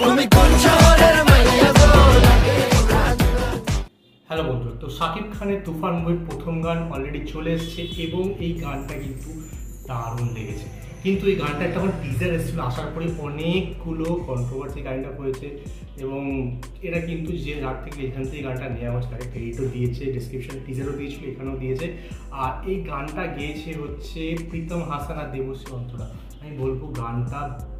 Hello বন্ধুরা, তো শাকিব খানের তুফান মুভির প্রথম গান অলরেডি চলে এসেছে এবং এই গানটা কিন্তু দারুণ লেগেছে। কিন্তু এই গানটা একটা আমার টিজার এসেছিল, আসার পরে অনেকগুলো কন্ট্রোভার্সি কাইন্ড অফ হয়েছে এবং এরা কিন্তু যে যার থেকে এখান থেকে গানটা নেওয়া হচ্ছে তাকে ক্রেডিটও দিয়েছে, ডিসক্রিপশন টিজারও দিয়েছিল, এখানেও দিয়েছে। আর এই গানটা গেয়েছে হচ্ছে প্রীতম হাসান আর দেবশ্রী অন্তরা। আমি বলবো গানটা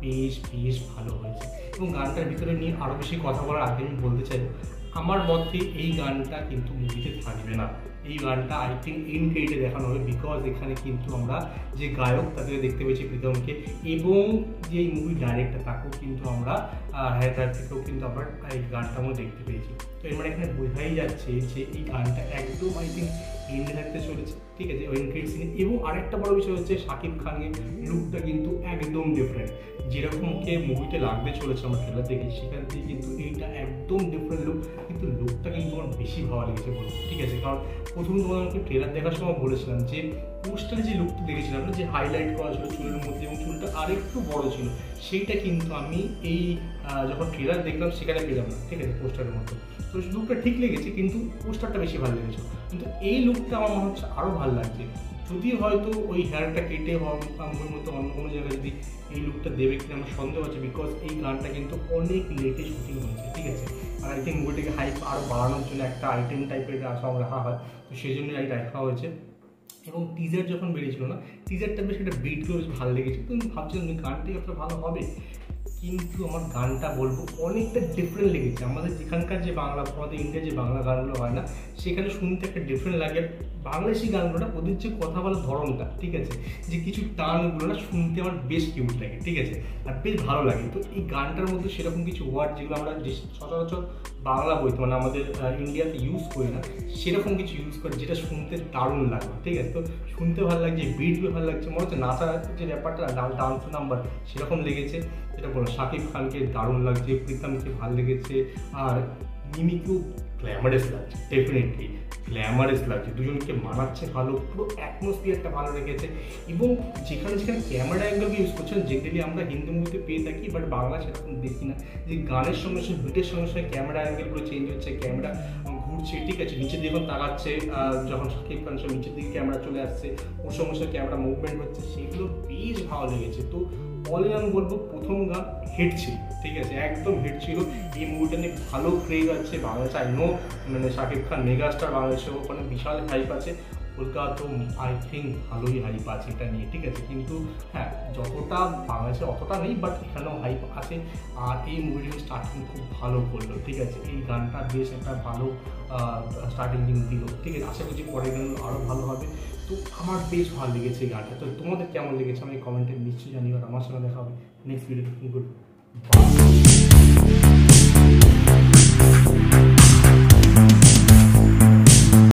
বেশ ভালো হয়েছে এবং গানটার ভিতরে নিয়ে আরও বেশি কথা বলার আগে আমি বলতে চাইবো, আমার মতে এই গানটা কিন্তু মুভিতে থাকবে না। এই গানটা আই থিঙ্ক এন্ড ক্রেডিটে দেখানো হবে, বিকজ এখানে কিন্তু আমরা যে গায়ক তাদের দেখতে পেয়েছি প্রীতমকে এবং যে মুভি ডাইরেক্টর তাকেও কিন্তু আমরা তার থেকেও কিন্তু আমরা এই গানটা আমরা দেখতে পেয়েছি। তো এর মানে এখানে বোঝাই যাচ্ছে যে এই গানটা একদম আই থিঙ্ক এন্ডে থাকতে চলেছে, ঠিক আছে, এন্ড ক্রেডিট সিনে। এবং আরেকটা বড় বিষয় হচ্ছে শাকিব খানের লুকটা কিন্তু একদম ডিফারেন্ট। যেরকম ওকে মুভিতে লাগতে চলেছে আমরা ট্রেলার দেখি, সেখান থেকে কিন্তু এইটা একদম ডিফারেন্ট লুক, কিন্তু লুকটা কিন্তু আমার বেশি ভালো লেগেছে বলবো, ঠিক আছে। কারণ প্রথম তোমাকে ট্রেলার দেখার সময় বলেছিলাম যে পোস্টারে যে লুকটা দেখেছিলাম না, যে হাইলাইট করা ছিল চুলের মধ্যে এবং চুলটা আরেকটু বড় ছিল, সেইটা কিন্তু আমি এই যখন ট্রেলার দেখলাম সেখানে পেলাম না, ঠিক আছে, পোস্টারের মতো। তো লুকটা ঠিক লেগেছে কিন্তু পোস্টারটা বেশি ভালো লেগেছে, কিন্তু এই লুকটা আমার মনে হচ্ছে আরও ভালো লাগছে। যদি হয়তো ওই হেয়ারটা কেটে মুভির মতো অন্য কোনো জায়গায় যদি এই লুকটা দেবে কিনা আমার সন্দেহ আছে, বিকজ এই গানটা কিন্তু অনেক লেটে শুটিং হয়েছে, ঠিক আছে। আর আই থিঙ্ক মুভিটাকে হাইপ আরও বাড়ানোর জন্য একটা আইটেম টাইপের সং রাখা হয়, তো সেই জন্যই রাখা হয়েছে। এবং টিজার যখন বেরিয়েছিল না, টিজারটা বেশ একটা বিটগুলো বেশ ভালো লেগেছে, তো আমি ভাবছিলাম যে গানটাই অতটা ভালো হবে, কিন্তু আমার গানটা বলবো অনেকটা ডিফারেন্ট লেগেছে। আমাদের যেখানকার যে বাংলা, আমাদের ইন্ডিয়ার যে বাংলা গানগুলো হয় না, সেখানে শুনতে একটা ডিফারেন্ট লাগে। বাংলাদেশি গানগুলো ওদের যে কথা বলার ধরনটা, ঠিক আছে, যে কিছু টানগুলো না শুনতে আমার বেশ কিউট লাগে, ঠিক আছে, আর বেশ ভালো লাগে। তো এই গানটার মধ্যে সেরকম কিছু ওয়ার্ড যেগুলো আমরা সচরাচর বাংলা বইতে মানে আমাদের ইন্ডিয়াতে ইউজ করি না, সেরকম কিছু ইউজ করে যেটা শুনতে দারুণ লাগে, ঠিক আছে। তো শুনতে ভালো লাগছে, বিটগুলো ভালো লাগছে, মনে হচ্ছে নাচার যে ব্যাপারটা ডান্স নাম্বার সেরকম লেগেছে। যেটা বলো শাকিব খানকে দারুণ লাগছে, প্রীতমকে ভালো লেগেছে, আর মিমিকেও গ্ল্যামারাস লাগছে, ডেফিনেটলি গ্ল্যামারাস লাগছে, দুজনকে মানাচ্ছে ভালো, পুরো অ্যাটমসফিয়ারটা ভালো রেখেছে। এবং যেখানে ক্যামেরা অ্যাঙ্গেলকে ইউজ করছেন, যেগুলি আমরা হিন্দি মুভিতে পেয়ে থাকি বাট বাংলা সেরকম দেখি না, যে গানের সঙ্গে সঙ্গে বিটের সঙ্গে ক্যামেরা অ্যাঙ্গেলগুলো চেঞ্জ হচ্ছে, ক্যামেরা ঘুরছে, ঠিক আছে, নিচের দিকে তাকাচ্ছে, যখন শাকিব খান সব নিচের দিকে ক্যামেরা চলে আসছে, ওর সঙ্গে সঙ্গে ক্যামেরা মুভমেন্ট হচ্ছে, সেগুলো বেশ ভালো লেগেছে। তো অল ইন অল বলবো প্রথম গান হিট ছিল, ঠিক আছে, একদম হিট ছিল। এই মুভিটা নিয়ে ভালো ক্রেজ আছে বাংলাদেশে, আই নো, মানে শাকিব খান মেগাস্টার, বাংলাদেশে ওখানে বিশাল হাইপ আছে, কলকাতাতেও আই থিঙ্ক ভালোই হাইপ আছে এটা নিয়ে, ঠিক আছে। কিন্তু হ্যাঁ, যতটা বাংলাদেশে অতটা নেই, বাট এখানেও হাইপ আছে। আর এই মুভিটা স্টার্টিং খুব ভালো করলো, ঠিক আছে, এই গানটা বেশ একটা ভালো স্টার্টিং দিল, ঠিক আছে। আশা করছি পরের গানগুলো আরও ভালো হবে। তো আমার বেশ ভালো লেগেছে এই গানটা। তো তোমাদের কেমন লেগেছে আমি কমেন্টে নিশ্চয়ই জানিও, আর আমার সঙ্গে দেখা হবে নেক্সট ভিডিও। Good bye.